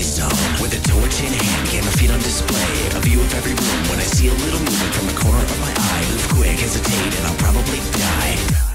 deadly zone. With a torch in hand, camera feet on display. A view of every room when I see a little movement from the corner of my eye. Move quick, hesitate, and I'll probably die.